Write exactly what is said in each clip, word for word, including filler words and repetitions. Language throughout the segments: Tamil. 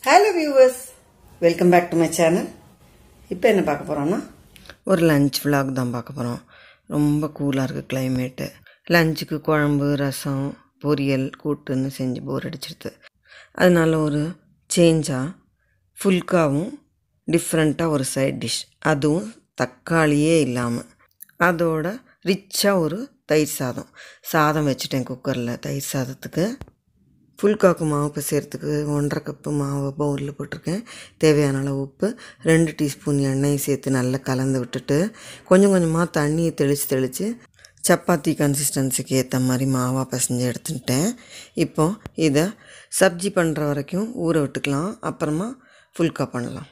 Hello viewers, welcome back to my channel. இப்போ என்ன பார்க்க போறோம்னா ஒரு லஞ்ச் vlog தான் பார்க்க போறோம். ரொம்ப கூலா இருக்கு climate. லஞ்சுக்கு குழம்பு, ரசம், பொரியல், கூட்டுன்னு செஞ்சு போர் அடிச்சிருது. அதனால ஒரு சேஞ்சா ஃபுல்காவும் டிஃபரண்டா ஒரு சைடு டிஷ். அதுவும் தக்காளியே இல்லாம. அதோட ரிச்சா ஒரு தயிர் சாதம். சாதம் வச்சிட்டேன் குக்கர்ல தயிர் சாதத்துக்கு. ஃபுல்காக்கு மாவு பிசைறதுக்கு ஒன்றரை கப்பு மாவு பவுலில் போட்டிருக்கேன். தேவையான அளவு உப்பு, ரெண்டு டீஸ்பூன் எண்ணெய் சேர்த்து நல்லா கலந்து விட்டுட்டு கொஞ்சம் கொஞ்சமாக தண்ணியை தெளித்து தெளித்து சப்பாத்தி கன்சிஸ்டன்சிக்கு ஏற்ற மாதிரி மாவாக பிசைஞ்சு எடுத்துட்டேன். இப்போ இதை சப்ஜி பண்ணுற வரைக்கும் ஊற விட்டுக்கலாம். அப்புறமா ஃபுல்கா பண்ணலாம்.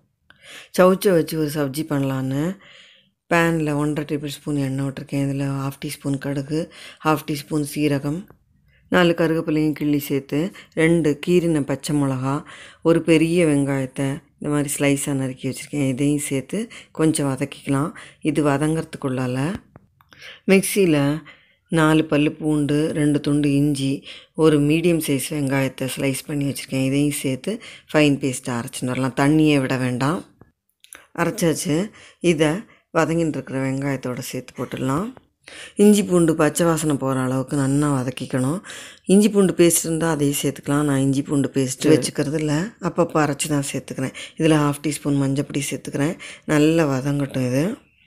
சவுச்சை வச்சு ஒரு சப்ஜி பண்ணலான்னு பேனில் ஒன்றரை டேபிள் ஸ்பூன் எண்ணெய் விட்டுருக்கேன். இதில் ஹாஃப் டீஸ்பூன் கடுகு, ஹாஃப் டீஸ்பூன் சீரகம், நாலு கருவேப்பிலையும் கிள்ளி சேர்த்து ரெண்டு கீரின பச்சை மிளகா, ஒரு பெரிய வெங்காயத்தை இந்த மாதிரி ஸ்லைஸாக நறுக்கி வச்சுருக்கேன். இதையும் சேர்த்து கொஞ்சம் வதக்கிக்கலாம். இது வதங்கிறதுக்குள்ளால மிக்சியில் நாலு பல் பூண்டு, ரெண்டு துண்டு இஞ்சி, ஒரு மீடியம் சைஸ் வெங்காயத்தை ஸ்லைஸ் பண்ணி வச்சுருக்கேன். இதையும் சேர்த்து ஃபைன் பேஸ்ட்டாக அரைச்சின்னு வரலாம். தண்ணியை விட வேண்டாம். அரைச்சாச்சு. இதை வதங்கின்னு இருக்கிற வெங்காயத்தோடு சேர்த்து போட்டுடலாம். இஞ்சி பூண்டு பச்சை வாசனை போகிற அளவுக்கு நல்லா வதக்கிக்கணும். இஞ்சி பூண்டு பேஸ்ட் இருந்தால் அதையும் சேர்த்துக்கலாம். நான் இஞ்சி பூண்டு பேஸ்ட்டு வச்சுக்கிறது இல்லை, அப்பப்போ அரைச்சி தான் சேர்த்துக்கிறேன். இதில் ஹாஃப் டீஸ்பூன் மஞ்சப்பொடி சேர்த்துக்கிறேன். நல்லா வதங்கட்டும். இது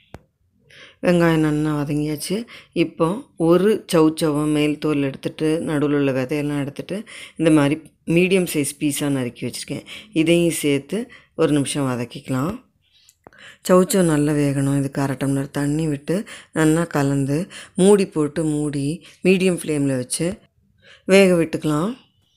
வெங்காயம் நல்லா வதங்கியாச்சு. இப்போ ஒரு சவுச்சவை மேல் தோல் எடுத்துகிட்டு நடுவில் உள்ள விதையெல்லாம் எடுத்துகிட்டு இந்த மாதிரி மீடியம் சைஸ் பீஸாக நறுக்கி வச்சுருக்கேன். இதையும் சேர்த்து ஒரு நிமிஷம் வதக்கிக்கலாம். சவுச்சோ நல்லா வேகணும். இதுக்கு அரை டம்ளர் தண்ணி விட்டு நல்லா கலந்து மூடி போட்டு மூடி மீடியம் ஃப்ளேமில் வச்சு வேக விட்டுக்கலாம்.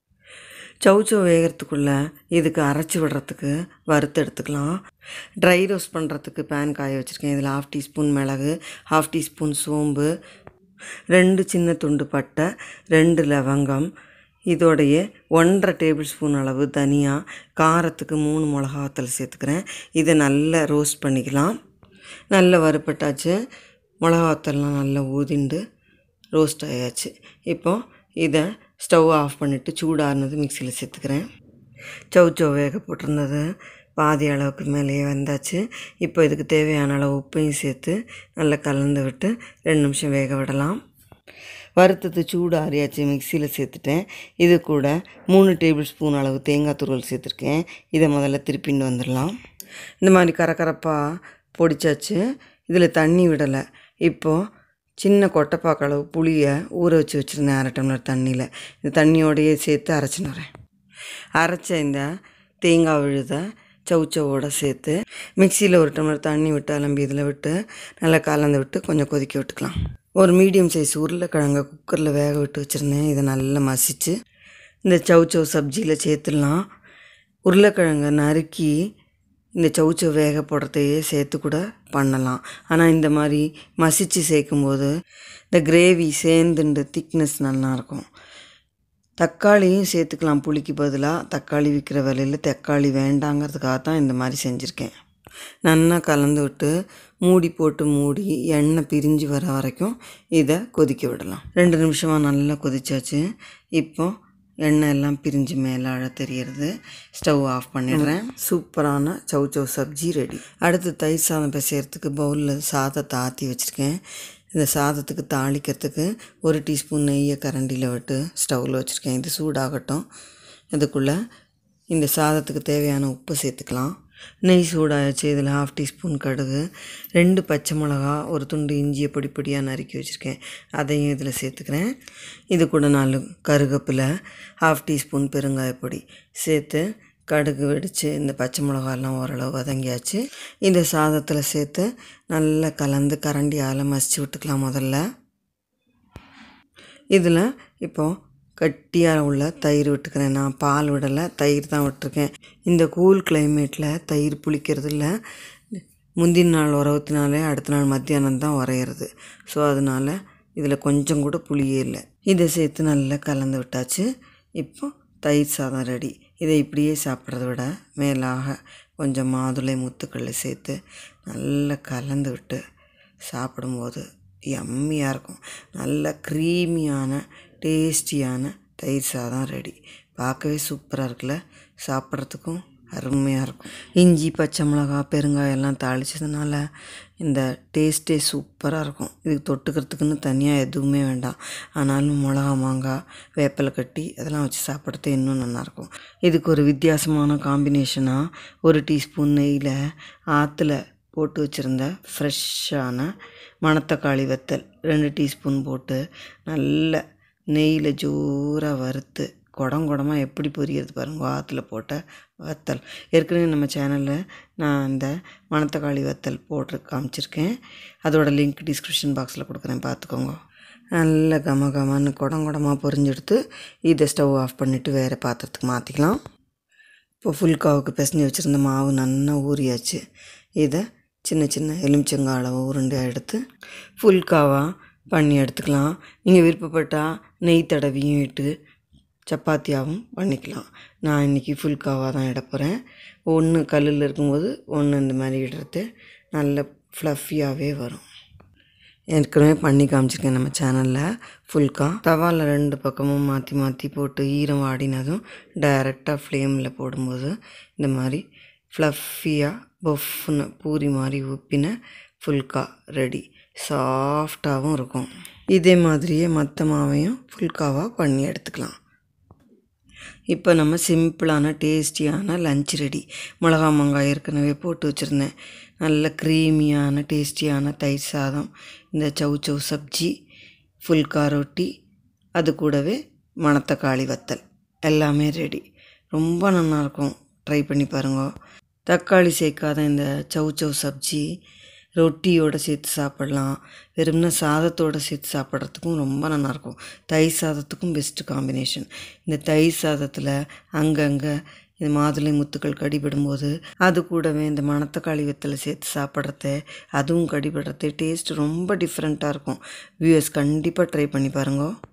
சவுச்சோ வேகிறதுக்குள்ளே இதுக்கு அரைச்சி விடுறதுக்கு வறுத்து எடுத்துக்கலாம். ட்ரை ரோஸ்ட் பண்ணுறதுக்கு பேன் காய வச்சுருக்கேன். இதில் ஹாஃப் டீஸ்பூன் மிளகு, ஹாஃப் டீஸ்பூன் சோம்பு, ரெண்டு சின்ன துண்டு பட்டை, ரெண்டு லவங்கம், இதோடைய ஒன்றரை டேபிள் ஸ்பூன் அளவு தனியா, காரத்துக்கு மூணு மிளகாத்தல் சேர்த்துக்கிறேன். இதை நல்லா ரோஸ்ட் பண்ணிக்கலாம். நல்லா வறுப்பட்டாச்சு. மிளகாத்தல்லாம் நல்லா ஊதிண்டு ரோஸ்ட் ஆயாச்சு. இப்போ இதை ஸ்டவ் ஆஃப் பண்ணிவிட்டு சூடானது மிக்சியில் சேர்த்துக்கிறேன். சவுச்சோ வேக போட்டிருந்தது பாதி அளவுக்கு மேலேயே வந்தாச்சு. இப்போ இதுக்கு தேவையான அளவு உப்பையும் சேர்த்து நல்லா கலந்து விட்டு ரெண்டு நிமிஷம் வேக விடலாம். வறுத்தது சூடு ஆறியாச்சு. மிக்சியில் சேர்த்துட்டேன். இது கூட மூணு டேபிள் ஸ்பூன் அளவு தேங்காய் துருவல் சேர்த்துருக்கேன். இதை முதல்ல திருப்பின்னு வந்துடலாம். இந்த மாதிரி கரகரப்பாக பொடிச்சாச்சு. இதில் தண்ணி விடலை. இப்போது சின்ன கொட்டைப்பாக்கு அளவு புளியை ஊற வச்சு வச்சுருந்தேன் அரை டம்ளர் தண்ணியில். இந்த தண்ணியோடையே சேர்த்து அரைச்சின்னு வரேன். அரைச்ச இந்த தேங்காய் விழுதை சவுச்சவோடு சேர்த்து மிக்சியில் ஒரு டம்ளர் தண்ணி விட்டு அலம்பி இதில் விட்டு நல்லா கலந்து விட்டு கொஞ்சம் கொதிக்க விட்டுக்கலாம். ஒரு மீடியம் சைஸ் உருளைக்கிழங்க குக்கரில் வேக விட்டு வச்சுருந்தேன். இதை நல்லா மசித்து இந்த சவுச்சோ சப்ஜியில் சேர்த்துடலாம். உருளைக்கிழங்க நறுக்கி இந்த சவுச்சோ வேக போடுறதையே சேர்த்து கூட பண்ணலாம். ஆனால் இந்த மாதிரி மசித்து சேர்க்கும்போது இந்த கிரேவி சேர்ந்துண்டு திக்னஸ் நல்லாயிருக்கும். தக்காளியும் சேர்த்துக்கலாம். புளிக்கு பதிலாக தக்காளி விற்கிற விலையில் தக்காளி வேண்டாங்கிறதுக்காக தான் இந்த மாதிரி செஞ்சுருக்கேன். நல்லா கலந்து விட்டு மூடி போட்டு மூடி எண்ணெய் பிரிஞ்சு வர வரைக்கும் இதை கொதிக்க விடலாம். ரெண்டு நிமிஷமாக நல்லா கொதிச்சாச்சு. இப்போ எண்ணெய் எல்லாம் பிரிஞ்சு மேலே அழ தெரியறது. ஸ்டவ் ஆஃப் பண்ணிடுறேன். சூப்பரான சவுச்சோ சப்ஜி ரெடி. அடுத்து தயிர் சாதம் பிசைறதுக்கு பவுலில் சாதத்தை ஆற்றி வச்சுருக்கேன். இந்த சாதத்துக்கு தாளிக்கிறதுக்கு ஒரு டீஸ்பூன் நெய்யை கரண்டியில் விட்டு ஸ்டவ்வில் வச்சுருக்கேன். இது சூடாகட்டும். இதுக்குள்ளே இந்த சாதத்துக்கு தேவையான உப்பு சேர்த்துக்கலாம். நெய் சூடாகிடுச்சு. இதில் ஹாஃப் டீஸ்பூன் கடுகு, ரெண்டு பச்சை மிளகா, ஒரு துண்டு இஞ்சியை பொடி பொடியாக நறுக்கி வச்சுருக்கேன். அதையும் இதில் சேர்த்துக்கிறேன். இது கூட நாலு கருவேப்பிலை, ஹாஃப் டீஸ்பூன் பெருங்காயப்பொடி சேர்த்து கடுகு வெடித்து இந்த பச்சை மிளகாலாம் ஓரளவு வதங்கியாச்சு. இந்த சாதத்தில் சேர்த்து நல்லா கலந்து கரண்டியால் மசிச்சு விட்டுக்கலாம். முதல்ல இதில் இப்போது கட்டியாக உள்ள தயிர் விட்டுக்கிறேன். நான் பால் விடலை, தயிர் தான் விட்டுருக்கேன். இந்த கூல் கிளைமேட்டில் தயிர் புளிக்கிறது இல்லை. முந்தின நாள் உறவுத்தினாலே அடுத்த நாள் மத்தியானம் தான் உரையிறது. ஸோ அதனால் இதில் கொஞ்சம் கூட புளியே இல்லை. இதை சேர்த்து நல்லா கலந்து விட்டாச்சு. இப்போ தயிர் சாதம் ரெடி. இதை இப்படியே சாப்பிட்றத விட மேலாக கொஞ்சம் மாதுளை முத்துக்களை சேர்த்து நல்லா கலந்து விட்டு சாப்பிடும்போது யம்மியாக இருக்கும். நல்ல க்ரீமியான டேஸ்டியான தயிர் சாதம் ரெடி. பார்க்கவே சூப்பராக இருக்குல்ல. சாப்பிட்றதுக்கும் அருமையாக இருக்கும். இஞ்சி பச்சை மிளகா பெருங்காயம் எல்லாம் தாளித்ததுனால இந்த டேஸ்ட்டே சூப்பராக இருக்கும். இதுக்கு தொட்டுக்கிறதுக்குன்னு தனியாக எதுவுமே வேண்டாம். ஆனாலும் மிளகா மாங்காய் வேப்பிலை கட்டி அதெல்லாம் வச்சு சாப்பிட்றது இன்னும் நல்லாயிருக்கும். இதுக்கு ஒரு வித்தியாசமான காம்பினேஷனாக ஒரு டீஸ்பூன் நெய்யில் ஆற்றுல போட்டு வச்சுருந்த ஃப்ரெஷ்ஷான மணத்தக்காளி வத்தல் ரெண்டு டீஸ்பூன் போட்டு நல்ல நெய்யில் ஜோராக வறுத்து குடம் குடமாக எப்படி பொரிகிறது பாருங்க. ஆற்றுல போட்ட வத்தல் ஏற்கனவே நம்ம சேனலில் நான் இந்த மணத்தக்காளி வத்தல் போட்டு காமிச்சிருக்கேன். அதோட லிங்க் டிஸ்கிரிப்ஷன் பாக்ஸில் கொடுக்குறேன், பார்த்துக்கோங்க. நல்ல கம கமன்னு குடம் குடமாக பொரிஞ்செடுத்து இதை ஸ்டவ் ஆஃப் பண்ணிவிட்டு வேறு பாத்திரத்துக்கு மாற்றிக்கலாம். இப்போ ஃபுல்காவுக்கு பிசைஞ்சு வச்சுருந்த மாவு நல்லா ஊறியாச்சு. இதை சின்ன சின்ன எலுமிச்சங்காய் அளவு உருண்டையாக எடுத்து ஃபுல்காவாக பண்ணி எடுத்துக்கலாம். நீங்கள் விருப்பப்பட்டால் நெய் தடவியும் இட்டு சப்பாத்தியாகவும் பண்ணிக்கலாம். நான் இன்றைக்கி ஃபுல்காவாக தான் இட போகிறேன். ஒன்று கல்லில் இருக்கும்போது ஒன்று இந்த மாதிரி இடுறது நல்ல ஃப்ளஃபியாகவே வரும். ஏற்கனவே பண்ணி காமிச்சிருக்கேன் நம்ம சேனலில். ஃபுல்கா தவாவில் ரெண்டு பக்கமும் மாற்றி மாற்றி போட்டு ஈரம் வாடினதும் டைரெக்டாக ஃப்ளேமில் போடும்போது இந்த மாதிரி ஃப்ளஃபியாக பஃப்னு பூரி மாதிரி உப்பின ஃபுல்கா ரெடி. சாஃப்டாகவும் இருக்கும். இதே மாதிரியே மற்ற மாவையும் ஃபுல்காவாக பண்ணி எடுத்துக்கலாம். இப்போ நம்ம சிம்பிளான டேஸ்டியான லஞ்ச் ரெடி. மிளகா மாங்காய் ஏற்கனவே போட்டு வச்சுருந்தேன். நல்ல க்ரீமியான டேஸ்டியான தயிர் சாதம், இந்த சவ் சவ் சப்ஜி, ஃபுல்கா ரொட்டி, அது கூடவே மணத்தக்காளி வத்தல் எல்லாமே ரெடி. ரொம்ப நல்லாயிருக்கும். ட்ரை பண்ணி பாருங்க. தக்காளி சேர்க்காத இந்த சவ் சவ் சப்ஜி ரொட்டியோடு சேர்த்து சாப்பிட்லாம். வெறும்னா சாதத்தோடு சேர்த்து சாப்பிட்றதுக்கும் ரொம்ப நல்லாயிருக்கும். தயிர் சாதத்துக்கும் பெஸ்ட்டு காம்பினேஷன். இந்த தயிர் சாதத்தில் அங்கங்கே இந்த மாதுளை முத்துக்கள் கடிபடும்போது அது கூடவே இந்த மணத்தக்காளி வத்தலை சேர்த்து சாப்பிட்றது, அதுவும் கடிபடுறது டேஸ்ட் ரொம்ப டிஃப்ரெண்ட்டாக இருக்கும். வியூவர்ஸ் கண்டிப்பாக ட்ரை பண்ணி பாருங்க.